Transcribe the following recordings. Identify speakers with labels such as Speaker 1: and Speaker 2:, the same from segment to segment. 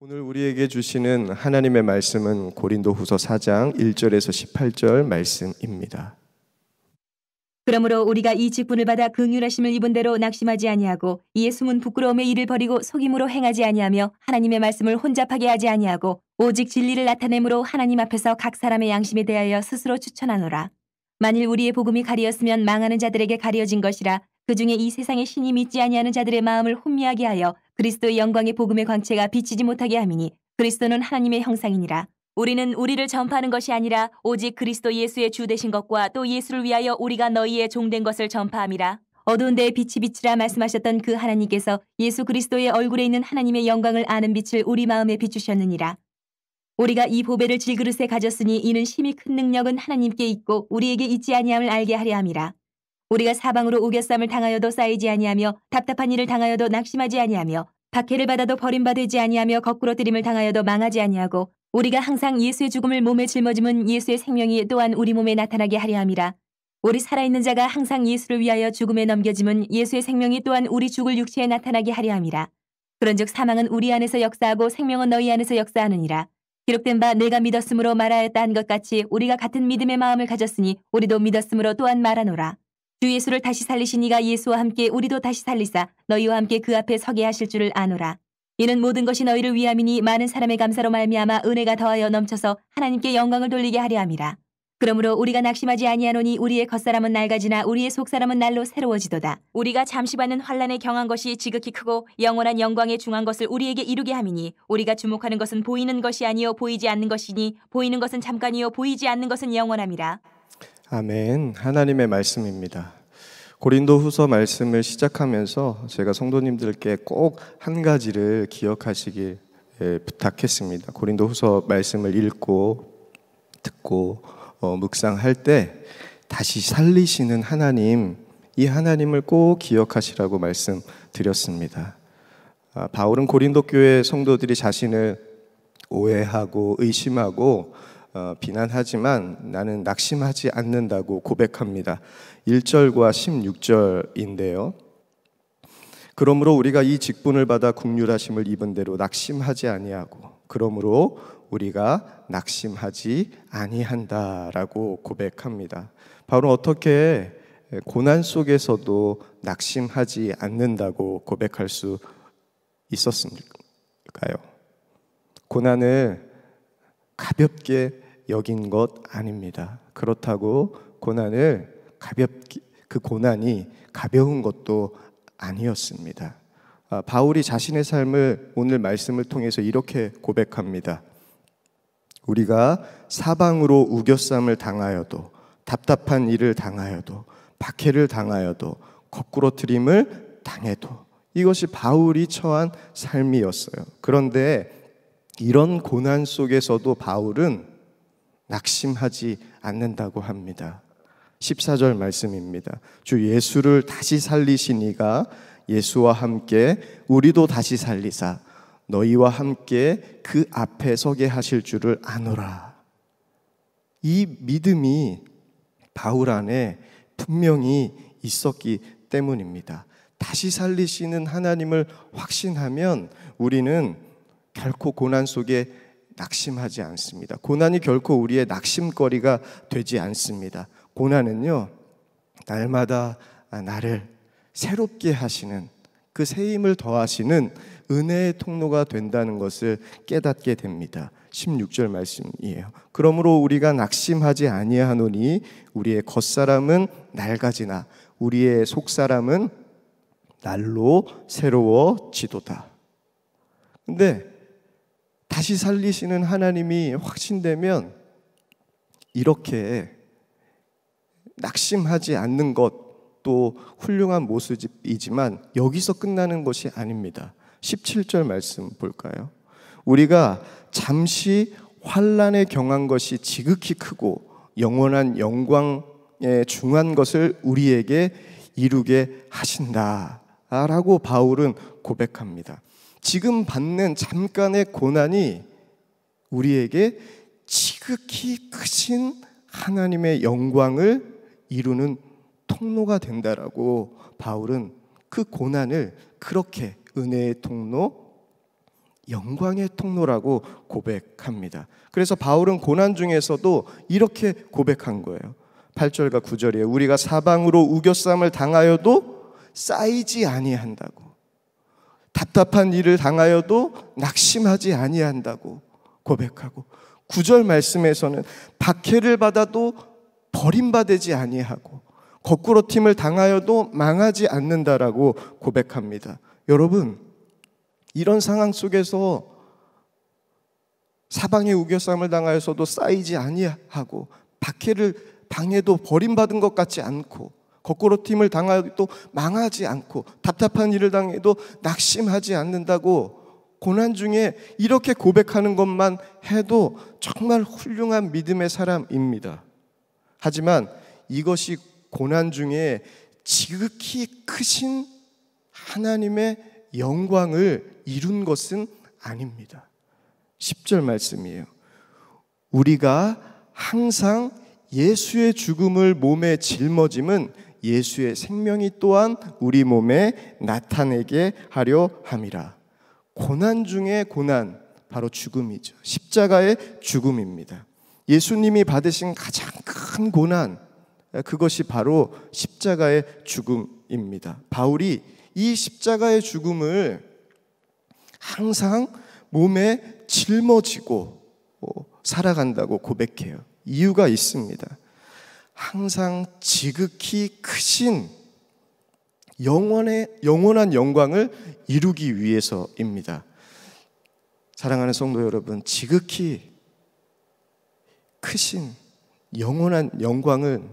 Speaker 1: 오늘 우리에게 주시는 하나님의 말씀은 고린도후서 4장 1절에서 18절 말씀입니다.
Speaker 2: 그러므로 우리가 이 직분을 받아 긍휼하심을 입은 대로 낙심하지 아니하고 이에 숨은 부끄러움의 일을 버리고 속임으로 행하지 아니하며 하나님의 말씀을 혼잡하게 하지 아니하고 오직 진리를 나타내므로 하나님 앞에서 각 사람의 양심에 대하여 스스로 추천하노라. 만일 우리의 복음이 가리었으면 망하는 자들에게 가려진 것이라. 그중에 이 세상의 신이 믿지 아니하는 자들의 마음을 혼미하게 하여 그리스도의 영광의 복음의 광채가 비치지 못하게 함이니 그리스도는 하나님의 형상이니라. 우리는 우리를 전파하는 것이 아니라 오직 그리스도 예수의 주 되신 것과 또 예수를 위하여 우리가 너희의 종된 것을 전파함이라. 어두운 데에 빛이 비치라 말씀하셨던 그 하나님께서 예수 그리스도의 얼굴에 있는 하나님의 영광을 아는 빛을 우리 마음에 비추셨느니라. 우리가 이 보배를 질그릇에 가졌으니 이는 심히 큰 능력은 하나님께 있고 우리에게 있지 아니함을 알게 하려 함이라. 우리가 사방으로 우겨쌈을 당하여도 쌓이지 아니하며 답답한 일을 당하여도 낙심하지 아니하며 박해를 받아도 버림받지 아니하며 거꾸로 들임을 당하여도 망하지 아니하고 우리가 항상 예수의 죽음을 몸에 짊어짐은 예수의 생명이 또한 우리 몸에 나타나게 하려 함이라. 우리 살아있는 자가 항상 예수를 위하여 죽음에 넘겨짐은 예수의 생명이 또한 우리 죽을 육체에 나타나게 하려 함이라. 그런즉 사망은 우리 안에서 역사하고 생명은 너희 안에서 역사하느니라. 기록된 바 내가 믿었으므로 말하였다 한 것 같이 우리가 같은 믿음의 마음을 가졌으니 우리도 믿었으므로 또한 말하노라. 주 예수를 다시 살리신 이가 예수와 함께 우리도 다시 살리사 너희와 함께 그 앞에 서게 하실 줄을 아노라. 이는 모든 것이 너희를 위함이니 많은 사람의 감사로 말미암아 은혜가 더하여 넘쳐서 하나님께 영광을 돌리게 하려 함이라. 그러므로 우리가 낙심하지 아니하노니 우리의 겉사람은 낡아지나 우리의 속사람은 날로 새로워지도다. 우리가 잠시 받는 환난에 경한 것이 지극히 크고 영원한 영광에 중한 것을 우리에게 이루게 함이니 우리가 주목하는 것은 보이는 것이 아니요 보이지 않는 것이니 보이는 것은 잠깐이요 보이지 않는 것은 영원함이라.
Speaker 1: 아멘. 하나님의 말씀입니다. 고린도후서 말씀을 시작하면서 제가 성도님들께 꼭 한 가지를 기억하시길 부탁했습니다. 고린도후서 말씀을 읽고 듣고 묵상할 때 다시 살리시는 하나님, 이 하나님을 꼭 기억하시라고 말씀드렸습니다. 바울은 고린도 교회 성도들이 자신을 오해하고 의심하고 비난하지만 나는 낙심하지 않는다고 고백합니다. 1절과 16절인데요. 그러므로 우리가 이 직분을 받아 긍휼하심을 입은 대로 낙심하지 아니하고 그러므로 우리가 낙심하지 아니한다라고 고백합니다. 바로 어떻게 고난 속에서도 낙심하지 않는다고 고백할 수 있었을까요? 고난을 가볍게 여긴 것 아닙니다. 그렇다고 그 고난이 가벼운 것도 아니었습니다. 바울이 자신의 삶을 오늘 말씀을 통해서 이렇게 고백합니다. 우리가 사방으로 우겨쌈을 당하여도 답답한 일을 당하여도 박해를 당하여도 거꾸로 들임을 당해도 이것이 바울이 처한 삶이었어요. 그런데 이런 고난 속에서도 바울은 낙심하지 않는다고 합니다. 14절 말씀입니다. 주 예수를 다시 살리신 이가 예수와 함께 우리도 다시 살리사 너희와 함께 그 앞에 서게 하실 줄을 아노라. 이 믿음이 바울 안에 분명히 있었기 때문입니다. 다시 살리시는 하나님을 확신하면 우리는 결코 고난 속에 낙심하지 않습니다. 고난이 결코 우리의 낙심거리가 되지 않습니다. 고난은요, 날마다 나를 새롭게 하시는 그 새 힘을 더하시는 은혜의 통로가 된다는 것을 깨닫게 됩니다. 16절 말씀이에요. 그러므로 우리가 낙심하지 아니하노니 우리의 겉사람은 낡아지나 우리의 속사람은 날로 새로워지도다. 근데 다시 살리시는 하나님이 확신되면 이렇게 낙심하지 않는 것도 훌륭한 모습이지만 여기서 끝나는 것이 아닙니다. 17절 말씀 볼까요? 우리가 잠시 환난에 경한 것이 지극히 크고 영원한 영광에 중한 것을 우리에게 이루게 하신다라고 바울은 고백합니다. 지금 받는 잠깐의 고난이 우리에게 지극히 크신 하나님의 영광을 이루는 통로가 된다라고 바울은 그 고난을 그렇게 은혜의 통로, 영광의 통로라고 고백합니다. 그래서 바울은 고난 중에서도 이렇게 고백한 거예요. 8절과 9절이에요. 우리가 사방으로 우겨쌈을 당하여도 쌓이지 아니한다고, 답답한 일을 당하여도 낙심하지 아니한다고 고백하고, 9절 말씀에서는 박해를 받아도 버림받지 아니하고 거꾸로 팀을 당하여도 망하지 않는다라고 고백합니다. 여러분, 이런 상황 속에서 사방에 우겨쌈을 당하여서도 쌓이지 아니하고 박해를 당해도 버림받은 것 같지 않고 거꾸로 팀을 당하여도 망하지 않고 답답한 일을 당해도 낙심하지 않는다고 고난 중에 이렇게 고백하는 것만 해도 정말 훌륭한 믿음의 사람입니다. 하지만 이것이 고난 중에 지극히 크신 하나님의 영광을 이룬 것은 아닙니다. 10절 말씀이에요. 우리가 항상 예수의 죽음을 몸에 짊어짐은 예수의 생명이 또한 우리 몸에 나타내게 하려 함이라. 고난 중에 고난, 바로 죽음이죠. 십자가의 죽음입니다. 예수님이 받으신 가장 큰 고난, 그것이 바로 십자가의 죽음입니다. 바울이 이 십자가의 죽음을 항상 몸에 짊어지고 살아간다고 고백해요. 이유가 있습니다. 항상 지극히 크신 영원한 영광을 이루기 위해서입니다. 사랑하는 성도 여러분, 지극히 크신 영원한 영광은,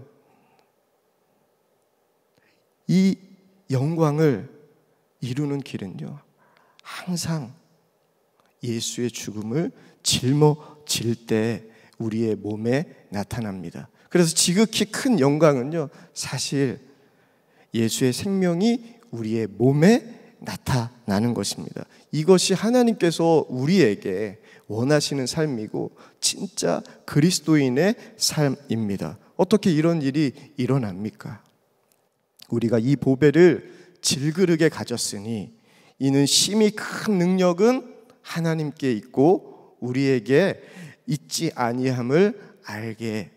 Speaker 1: 이 영광을 이루는 길은요, 항상 예수의 죽음을 짊어질 때 우리의 몸에 나타납니다. 그래서 지극히 큰 영광은요, 사실 예수의 생명이 우리의 몸에 나타나는 것입니다. 이것이 하나님께서 우리에게 원하시는 삶이고 진짜 그리스도인의 삶입니다. 어떻게 이런 일이 일어납니까? 우리가 이 보배를 질그릇에 가졌으니 이는 심히 큰 능력은 하나님께 있고 우리에게 있지 아니함을 알게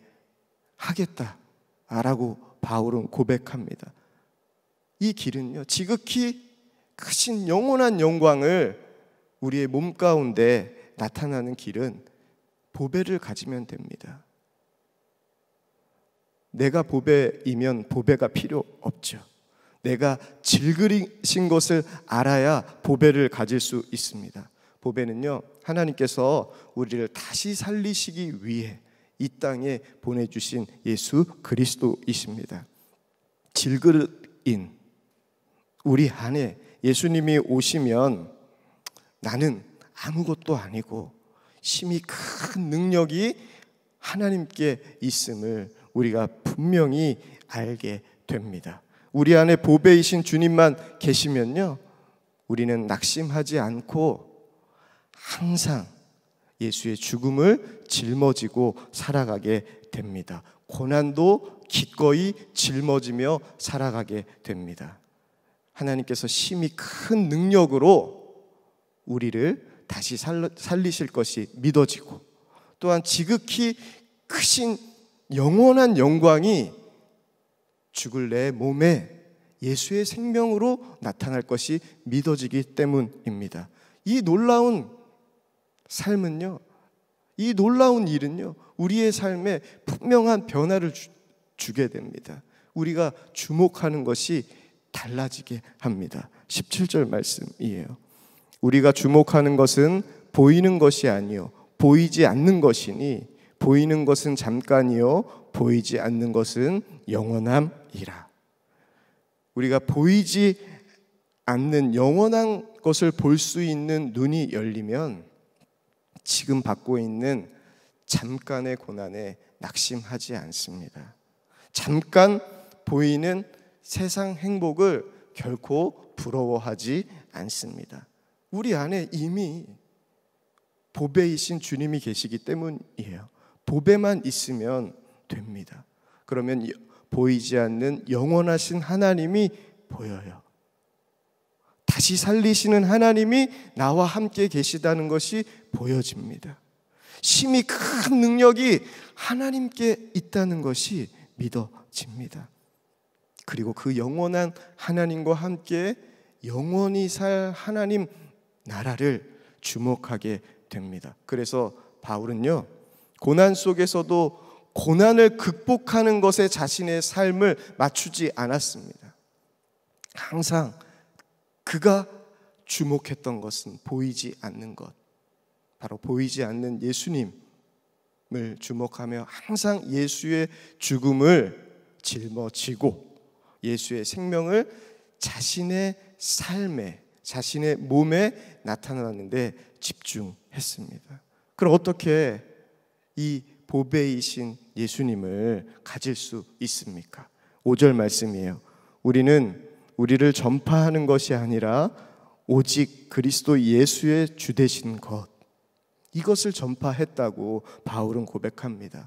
Speaker 1: 하겠다라고 바울은 고백합니다. 이 길은요, 지극히 크신 영원한 영광을 우리의 몸 가운데 나타나는 길은 보배를 가지면 됩니다. 내가 보배이면 보배가 필요 없죠. 내가 질그리신 것을 알아야 보배를 가질 수 있습니다. 보배는요, 하나님께서 우리를 다시 살리시기 위해 이 땅에 보내주신 예수 그리스도이십니다. 질그릇인 우리 안에 예수님이 오시면 나는 아무것도 아니고 심히 큰 능력이 하나님께 있음을 우리가 분명히 알게 됩니다. 우리 안에 보배이신 주님만 계시면요, 우리는 낙심하지 않고 항상 예수의 죽음을 짊어지고 살아가게 됩니다. 고난도 기꺼이 짊어지며 살아가게 됩니다. 하나님께서 심히 큰 능력으로 우리를 다시 살리실 것이 믿어지고, 또한 지극히 크신 영원한 영광이 죽을 내 몸에 예수의 생명으로 나타날 것이 믿어지기 때문입니다. 이 놀라운 삶은요, 이 놀라운 일은요, 우리의 삶에 분명한 변화를 주게 됩니다. 우리가 주목하는 것이 달라지게 합니다. 17절 말씀이에요. 우리가 주목하는 것은 보이는 것이 아니요 보이지 않는 것이니 보이는 것은 잠깐이요 보이지 않는 것은 영원함이라. 우리가 보이지 않는 영원한 것을 볼 수 있는 눈이 열리면 지금 받고 있는 잠깐의 고난에 낙심하지 않습니다. 잠깐 보이는 세상 행복을 결코 부러워하지 않습니다. 우리 안에 이미 보배이신 주님이 계시기 때문이에요. 보배만 있으면 됩니다. 그러면 보이지 않는 영원하신 하나님이 보여요. 다시 살리시는 하나님이 나와 함께 계시다는 것이 보여집니다. 심히 큰 능력이 하나님께 있다는 것이 믿어집니다. 그리고 그 영원한 하나님과 함께 영원히 살 하나님 나라를 주목하게 됩니다. 그래서 바울은요, 고난 속에서도 고난을 극복하는 것에 자신의 삶을 맞추지 않았습니다. 항상 그가 주목했던 것은 보이지 않는 것, 바로 보이지 않는 예수님을 주목하며 항상 예수의 죽음을 짊어지고 예수의 생명을 자신의 삶에, 자신의 몸에 나타나는데 집중했습니다. 그럼 어떻게 이 보배이신 예수님을 가질 수 있습니까? 5절 말씀이에요. 우리는 우리를 전파하는 것이 아니라 오직 그리스도 예수의 주 되신 것, 이것을 전파했다고 바울은 고백합니다.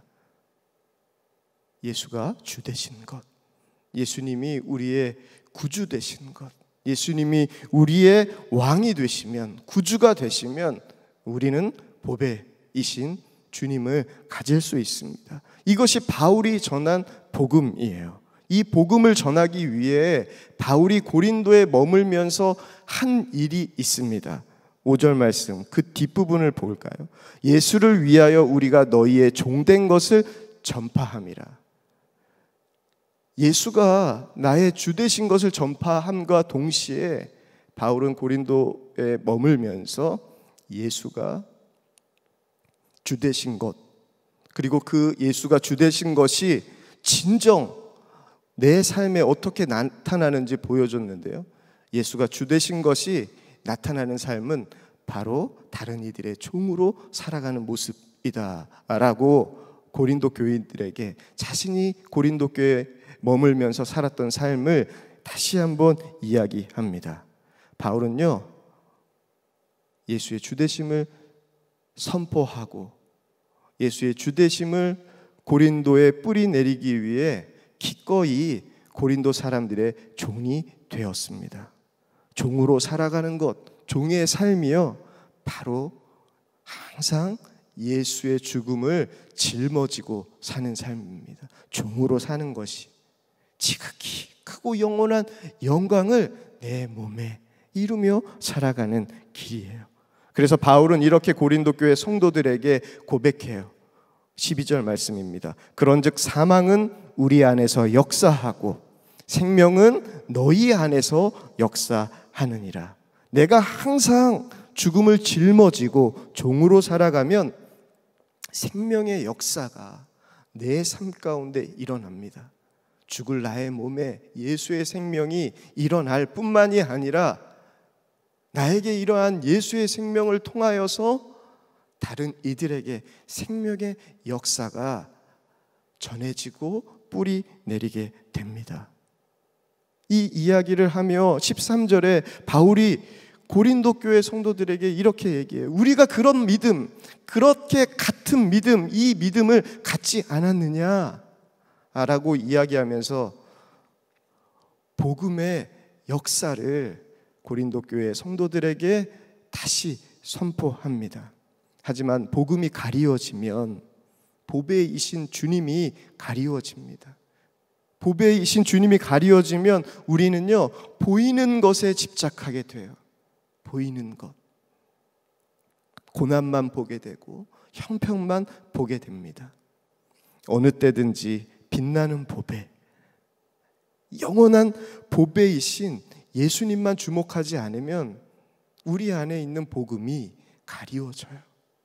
Speaker 1: 예수가 주 되신 것, 예수님이 우리의 구주 되신 것, 예수님이 우리의 왕이 되시면, 구주가 되시면 우리는 보배이신 주님을 가질 수 있습니다. 이것이 바울이 전한 복음이에요. 이 복음을 전하기 위해 바울이 고린도에 머물면서 한 일이 있습니다. 5절 말씀, 그 뒷부분을 볼까요? 예수를 위하여 우리가 너희의 종된 것을 전파함이라. 예수가 나의 주 되신 것을 전파함과 동시에 바울은 고린도에 머물면서 예수가 주 되신 것, 그리고 그 예수가 주 되신 것이 진정 내 삶에 어떻게 나타나는지 보여줬는데요. 예수가 주 되신 것이 나타나는 삶은 바로 다른 이들의 종으로 살아가는 모습이다라고 고린도 교인들에게 자신이 고린도 교회에 머물면서 살았던 삶을 다시 한번 이야기합니다. 바울은요, 예수의 주되심을 선포하고 예수의 주되심을 고린도에 뿌리 내리기 위해 기꺼이 고린도 사람들의 종이 되었습니다. 종으로 살아가는 것, 종의 삶이요, 바로 항상 예수의 죽음을 짊어지고 사는 삶입니다. 종으로 사는 것이 지극히 크고 영원한 영광을 내 몸에 이루며 살아가는 길이에요. 그래서 바울은 이렇게 고린도 교회 성도들에게 고백해요. 12절 말씀입니다. 그런즉 사망은 우리 안에서 역사하고 생명은 너희 안에서 역사하느니라. 내가 항상 죽음을 짊어지고 종으로 살아가면 생명의 역사가 내 삶 가운데 일어납니다. 죽을 나의 몸에 예수의 생명이 일어날 뿐만이 아니라 나에게 이러한 예수의 생명을 통하여서 다른 이들에게 생명의 역사가 전해지고 뿌리 내리게 됩니다. 이 이야기를 하며 13절에 바울이 고린도 교회 성도들에게 이렇게 얘기해요. 우리가 그런 믿음, 그렇게 같은 믿음, 이 믿음을 갖지 않았느냐 라고 이야기하면서 복음의 역사를 고린도 교회 성도들에게 다시 선포합니다. 하지만 복음이 가리워지면 보배이신 주님이 가리워집니다. 보배이신 주님이 가리워지면 우리는요, 보이는 것에 집착하게 돼요. 보이는 것, 고난만 보게 되고 형편만 보게 됩니다. 어느 때든지 빛나는 보배, 영원한 보배이신 예수님만 주목하지 않으면 우리 안에 있는 복음이 가리워져요.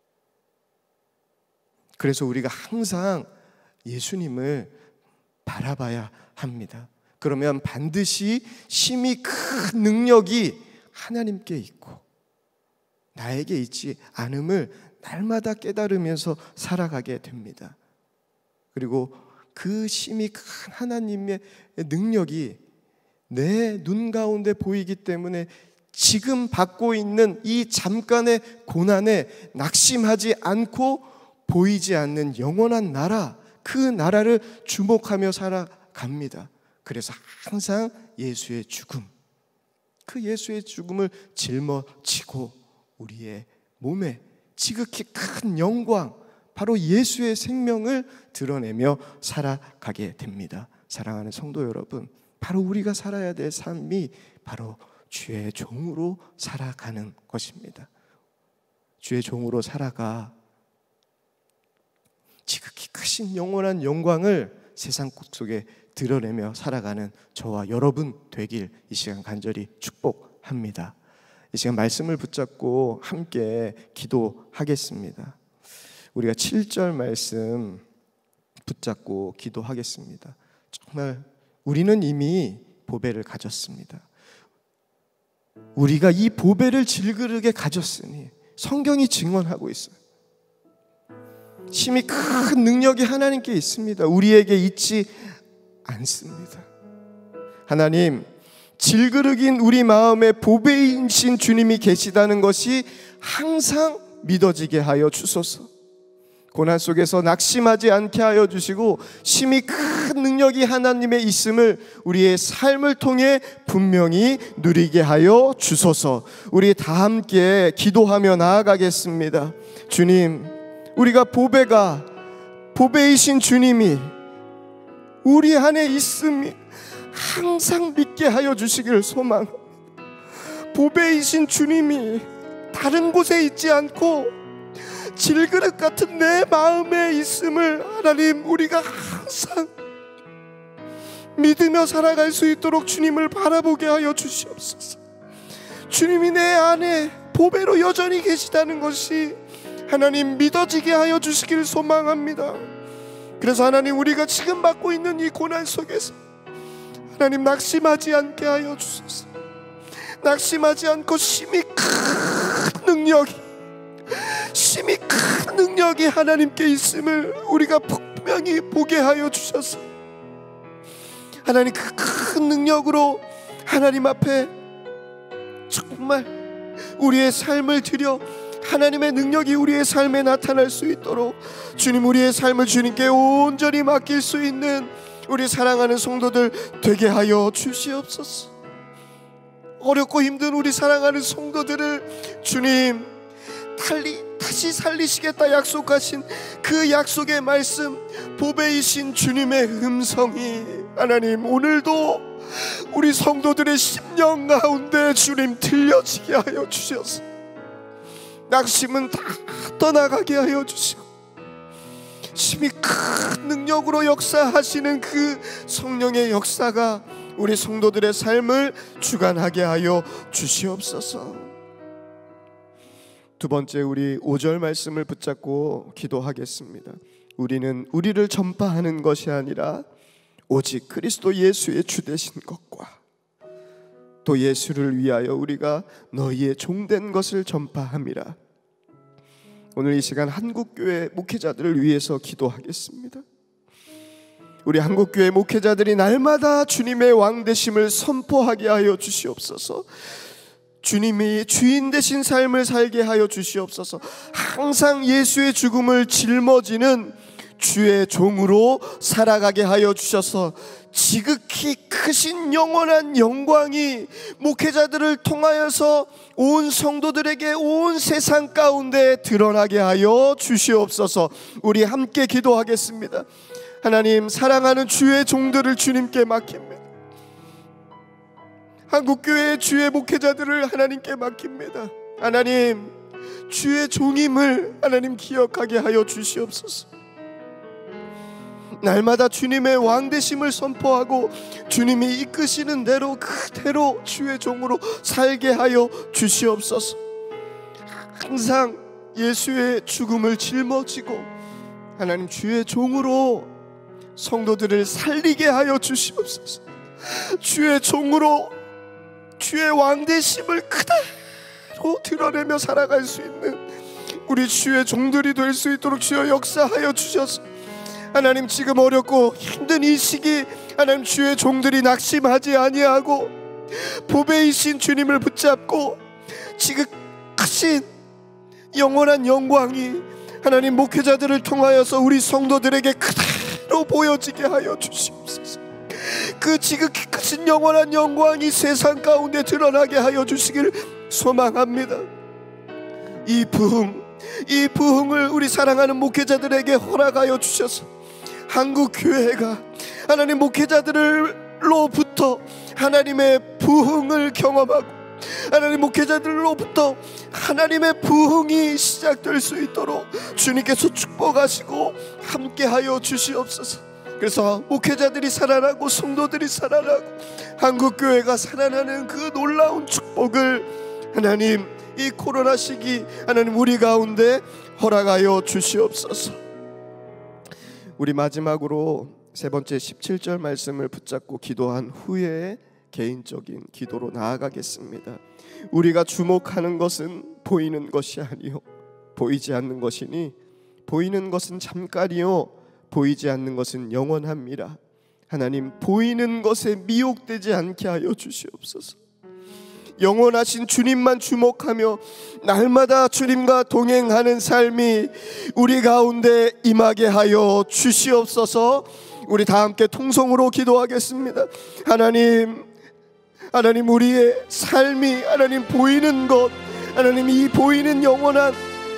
Speaker 1: 그래서 우리가 항상 예수님을 바라봐야 합니다. 그러면 반드시 심히 큰 능력이 하나님께 있고 나에게 있지 않음을 날마다 깨달으면서 살아가게 됩니다. 그리고 그 심히 큰 하나님의 능력이 내 눈 가운데 보이기 때문에 지금 받고 있는 이 잠깐의 고난에 낙심하지 않고 보이지 않는 영원한 나라, 그 나라를 주목하며 살아갑니다. 그래서 항상 예수의 죽음, 그 예수의 죽음을 짊어지고 우리의 몸에 지극히 큰 영광, 바로 예수의 생명을 드러내며 살아가게 됩니다. 사랑하는 성도 여러분, 바로 우리가 살아야 될 삶이 바로 주의 종으로 살아가는 것입니다. 주의 종으로 살아가 지극히 크신 영원한 영광을 세상 속에 드러내며 살아가는 저와 여러분 되길 이 시간 간절히 축복합니다. 이 시간 말씀을 붙잡고 함께 기도하겠습니다. 우리가 7절 말씀 붙잡고 기도하겠습니다. 정말 우리는 이미 보배를 가졌습니다. 우리가 이 보배를 질그릇에 가졌으니 성경이 증언하고 있어요. 심히 큰 능력이 하나님께 있습니다. 우리에게 있지 않습니다. 하나님, 질그릇인 우리 마음에 보배이신 주님이 계시다는 것이 항상 믿어지게 하여 주소서. 고난 속에서 낙심하지 않게 하여 주시고 심히 큰 능력이 하나님의 있음을 우리의 삶을 통해 분명히 누리게 하여 주소서. 우리 다 함께 기도하며 나아가겠습니다. 주님, 우리가 보배이신 주님이 우리 안에 있음이 항상 믿게 하여 주시기를 소망합니다. 보배이신 주님이 다른 곳에 있지 않고 질그릇 같은 내 마음에 있음을 하나님 우리가 항상 믿으며 살아갈 수 있도록 주님을 바라보게 하여 주시옵소서. 주님이 내 안에 보배로 여전히 계시다는 것이 하나님 믿어지게 하여 주시기를 소망합니다. 그래서 하나님 우리가 지금 받고 있는 이 고난 속에서 하나님 낙심하지 않게 하여 주소서. 낙심하지 않고 심히 큰 능력이 하나님께 있음을 우리가 분명히 보게 하여 주셔서 하나님 그 큰 능력으로 하나님 앞에 정말 우리의 삶을 드려 하나님의 능력이 우리의 삶에 나타날 수 있도록 주님, 우리의 삶을 주님께 온전히 맡길 수 있는 우리 사랑하는 성도들 되게 하여 주시옵소서. 어렵고 힘든 우리 사랑하는 성도들을 주님 다시 살리시겠다 약속하신 그 약속의 말씀, 보배이신 주님의 음성이 하나님 오늘도 우리 성도들의 심령 가운데 주님 들려지게 하여 주셔서 낙심은 다 떠나가게 하여 주시고 심히 큰 능력으로 역사하시는 그 성령의 역사가 우리 성도들의 삶을 주관하게 하여 주시옵소서. 두 번째, 우리 5절 말씀을 붙잡고 기도하겠습니다. 우리는 우리를 전파하는 것이 아니라 오직 그리스도 예수의 주 되신 것과 또 예수를 위하여 우리가 너희의 종된 것을 전파함이라. 오늘 이 시간 한국교회 목회자들을 위해서 기도하겠습니다. 우리 한국교회 목회자들이 날마다 주님의 왕되심을 선포하게 하여 주시옵소서. 주님이 주인 되신 삶을 살게 하여 주시옵소서. 항상 예수의 죽음을 짊어지는 주의 종으로 살아가게 하여 주셔서 지극히 크신 영원한 영광이 목회자들을 통하여서 온 성도들에게 온 세상 가운데 드러나게 하여 주시옵소서. 우리 함께 기도하겠습니다. 하나님, 사랑하는 주의 종들을 주님께 맡깁니다. 한국교회의 주의 목회자들을 하나님께 맡깁니다. 하나님, 주의 종임을 하나님 기억하게 하여 주시옵소서. 날마다 주님의 왕되심을 선포하고 주님이 이끄시는 대로 그대로 주의 종으로 살게 하여 주시옵소서. 항상 예수의 죽음을 짊어지고 하나님 주의 종으로 성도들을 살리게 하여 주시옵소서. 주의 종으로 주의 왕되심을 그대로 드러내며 살아갈 수 있는 우리 주의 종들이 될 수 있도록 주여 역사하여 주셔서 하나님, 지금 어렵고 힘든 이 시기 하나님 주의 종들이 낙심하지 아니하고 보배이신 주님을 붙잡고 지극하신 영원한 영광이 하나님 목회자들을 통하여서 우리 성도들에게 그대로 보여지게 하여 주시옵소서. 그 지극히 크신 영원한 영광이 세상 가운데 드러나게 하여 주시기를 소망합니다. 이 부흥을 우리 사랑하는 목회자들에게 허락하여 주셔서 한국 교회가 하나님 목회자들로부터 하나님의 부흥을 경험하고 하나님 목회자들로부터 하나님의 부흥이 시작될 수 있도록 주님께서 축복하시고 함께하여 주시옵소서. 그래서 목회자들이 살아나고 성도들이 살아나고 한국교회가 살아나는 그 놀라운 축복을 하나님 이 코로나 시기 하나님 우리 가운데 허락하여 주시옵소서. 우리 마지막으로 세 번째 17절 말씀을 붙잡고 기도한 후에 개인적인 기도로 나아가겠습니다. 우리가 주목하는 것은 보이는 것이 아니요 보이지 않는 것이니 보이는 것은 잠깐이요 보이지 않는 것은 영원합니다. 하나님 보이는 것에 미혹되지 않게 하여 주시옵소서. 영원하신 주님만 주목하며 날마다 주님과 동행하는 삶이 우리 가운데 임하게 하여 주시옵소서. 우리 다 함께 통성으로 기도하겠습니다. 하나님 우리의 삶이 하나님 보이는 것, 하나님 이 보이는 영원한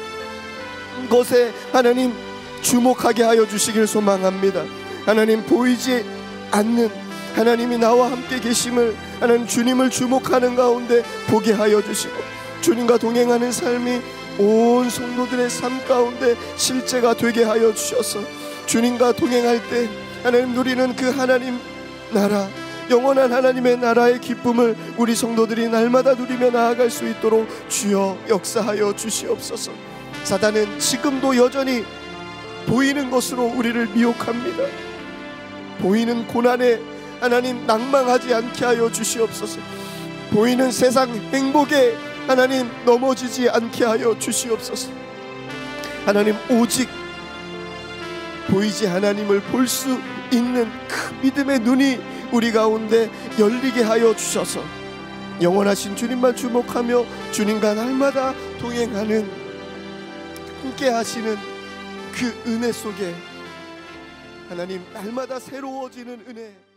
Speaker 1: 것에 하나님 주목하게 하여 주시길 소망합니다. 하나님 보이지 않는 하나님이 나와 함께 계심을 하나님 주님을 주목하는 가운데 보게 하여 주시고 주님과 동행하는 삶이 온 성도들의 삶 가운데 실제가 되게 하여 주셔서 주님과 동행할 때 하나님 누리는 그 하나님 나라 영원한 하나님의 나라의 기쁨을 우리 성도들이 날마다 누리며 나아갈 수 있도록 주여 역사하여 주시옵소서. 사단은 지금도 여전히 보이는 것으로 우리를 미혹합니다. 보이는 고난에 하나님 낭망하지 않게 하여 주시옵소서. 보이는 세상 행복에 하나님 넘어지지 않게 하여 주시옵소서. 하나님 오직 보이지 하나님을 볼 수 있는 그 믿음의 눈이 우리 가운데 열리게 하여 주셔서 영원하신 주님만 주목하며 주님과 날마다 동행하는 함께 하시는 그 은혜 속에 하나님 날마다 새로워지는 은혜